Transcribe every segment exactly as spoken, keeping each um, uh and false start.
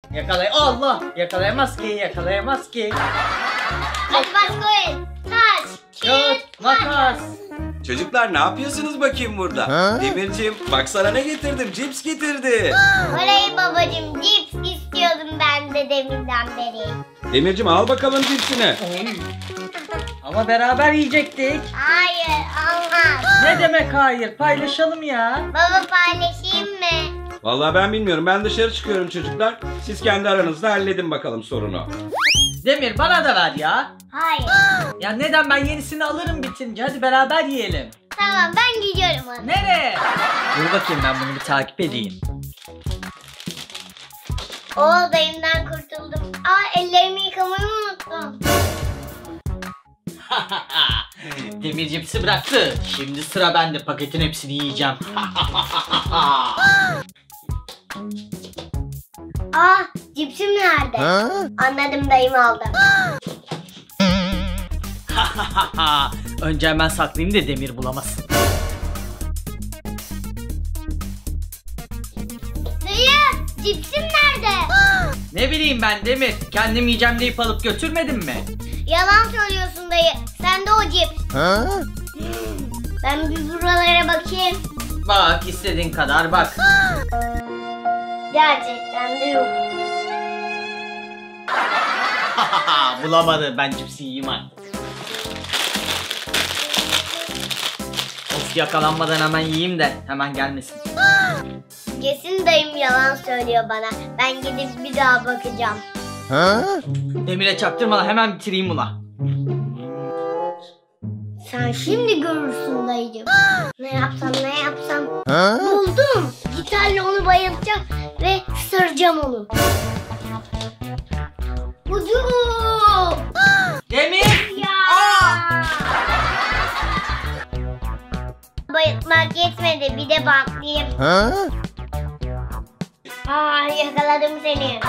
Yakalay. Allah! Yakalayamaz ki, yakalayamaz ki. Hadi başlayın. Taş, Kağıt, makas. Çocuklar ne yapıyorsunuz bakayım burada? Ha? Demirciğim baksana ne getirdim. Cips getirdi. Oley babacığım, cips istiyordum ben de deminden beri. Demirciğim al bakalım cipsini. Ama beraber yiyecektik. Hayır, olmaz. Ne demek hayır? Paylaşalım ya. Baba paylaşayım mı? Vallahi ben bilmiyorum. Ben dışarı çıkıyorum çocuklar. Siz kendi aranızda halledin bakalım sorunu. Demir bana da ver ya. Hayır. Ya neden, ben yenisini alırım bitince. Hadi beraber yiyelim. Tamam, ben gidiyorum hadi. Nereye? Dur bakayım, ben bunu bir takip edeyim. Oo, dayımdan kurtuldum. Aa, ellerimi yıkamayı unuttum. Demir cipsi bıraktı. Şimdi sıra bende, paketin hepsini yiyeceğim. Aa, cipsim nerede? Ha? Anladım, dayım aldı. Önce hemen saklayayım da Demir bulamasın. Dayı, cipsim nerede? Ne bileyim ben Demir. Kendim yiyeceğim deyip alıp götürmedin mi? Yalan söylüyorsun dayı. Sende o cips. Ha? Ben bir buralara bakayım. Bak, istediğin kadar bak. Gerçekten de yok. Bulamadı. Ben cipsi yiyeyim artık. Of, yakalanmadan hemen yiyeyim de hemen gelmesin. Kesin dayım yalan söylüyor bana. Ben gidip bir daha bakacağım. Ha? Demir'e çaktırmadan hemen bitireyim buna. Sen şimdi görürsün dayıcım. Ne yapsam ne yapsam. Ha? Buldum. Gitarla onu bayılacağım ve ısıracağım onu. Ucu. Demir! Ya. Bayıltmak yetmedi, bir de bantlayayım. Ha? Aa, yakaladım seni.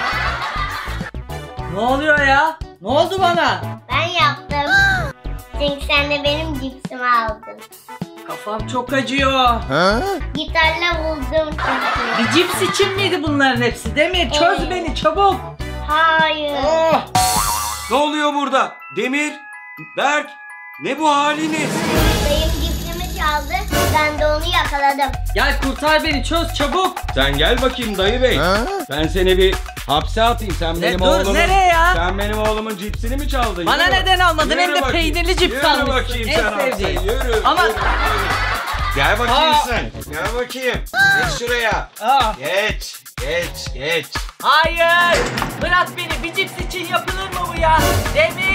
Ne oluyor ya? Ne oldu bana? Ben yaptım. Çünkü sen de benim cipsimi aldın. Kafam çok acıyor. Ha? Gitarla buldum çünkü. Bir cips için miydi bunların hepsi? Demir çöz Evet. beni çabuk. Hayır. Oh! Ne oluyor burada? Demir, Berk, ne bu haliniz? Dayım cipsimi çaldı. Ben de onu yakaladım. Gel kurtar beni, çöz çabuk. Sen gel bakayım dayı bey. Ha? Ben seni bir hapse atayım. Sen Ne, benim dur, oğlumun... nereye ya? Sen benim oğlumun cipsini mi çaldın? Bana Yürü neden bak- almadın? yürü Hem de bakayım. peynirli cips Yürü almışsın. bakayım En sen hapse, sevdiğim. Yürü. Ama- yürü, yürü. Gel bakayım Aa. sen. Gel bakayım. Geç şuraya. Ah, Geç. Geç. Geç. hayır. Bırak beni. Bir cips için yapılır mı bu ya? Demir.